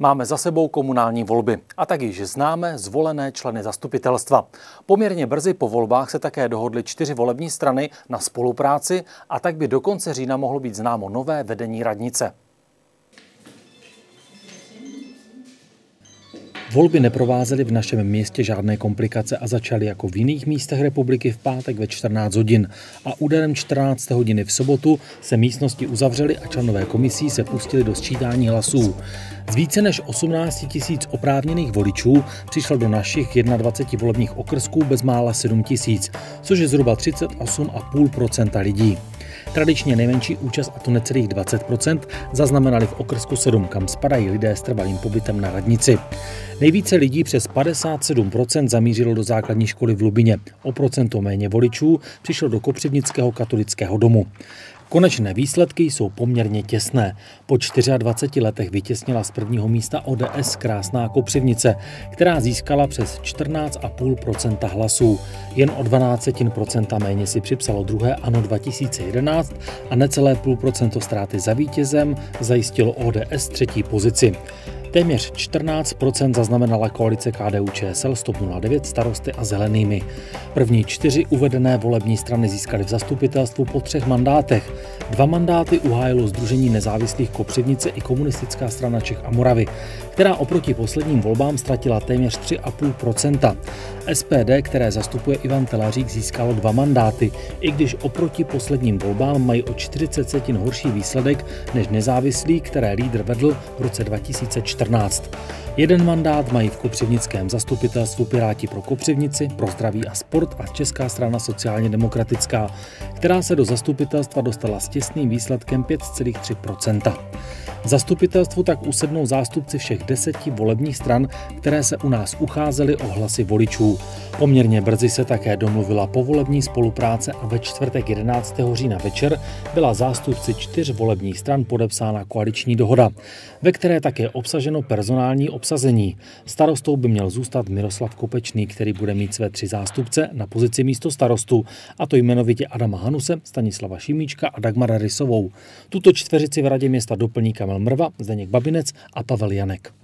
Máme za sebou komunální volby a tak již známe zvolené členy zastupitelstva. Poměrně brzy po volbách se také dohodly 4 volební strany na spolupráci a tak by do konce října mohlo být známo nové vedení radnice. Volby neprovázely v našem městě žádné komplikace a začaly jako v jiných místech republiky v pátek ve 14 hodin. A úderem 14. hodiny v sobotu se místnosti uzavřely a členové komisí se pustili do sčítání hlasů. Z více než 18 000 oprávněných voličů přišlo do našich 21 volebních okrsků bezmála 7 000, což je zhruba 38,5% lidí. Tradičně nejmenší účast, a to necelých 20%, zaznamenali v okrsku 7, kam spadají lidé s trvalým pobytem na radnici. Nejvíce lidí, přes 57%, zamířilo do základní školy v Lubině. O procento méně voličů přišlo do Kopřivnického katolického domu. Konečné výsledky jsou poměrně těsné. Po 24 letech vytěsnila z prvního místa ODS Krásná Kopřivnice, která získala přes 14,5% hlasů. Jen o 0,12% méně si připsalo druhé ANO 2011 a necelé 0,5% ztráty za vítězem zajistilo ODS třetí pozici. Téměř 14% zaznamenala koalice KDU-ČSL, TOP 09, Starosty a Zelenými. První 4 uvedené volební strany získaly v zastupitelstvu po 3 mandátech. 2 mandáty uhájilo Sdružení nezávislých Kopřivnice i Komunistická strana Čech a Moravy, která oproti posledním volbám ztratila téměř 3,5%. SPD, které zastupuje Ivan Telařík, získalo 2 mandáty, i když oproti posledním volbám mají o 40 horší výsledek než nezávislí, které lídr vedl v roce 2014. 1 mandát mají v kopřivnickém zastupitelstvu Piráti pro Kopřivnici, pro zdraví a sport a Česká strana sociálně demokratická, která se do zastupitelstva dostala s těsným výsledkem 5,3%. V zastupitelstvu tak usednou zástupci všech 10 volebních stran, které se u nás ucházely o hlasy voličů. Poměrně brzy se také domluvila povolební spolupráce a ve čtvrtek 11. října večer byla zástupci 4 volebních stran podepsána koaliční dohoda, ve které také obsaženo personální obsazení. Starostou by měl zůstat Miroslav Kopečný, který bude mít své 3 zástupce na pozici místostarostu, a to jmenovitě Adama Hanuse, Stanislava Šimíčka a Dagmara Rysovou. Tuto čtveřici v radě města doplní Kamil Mrva, Zdeněk Babinec a Pavel Janek.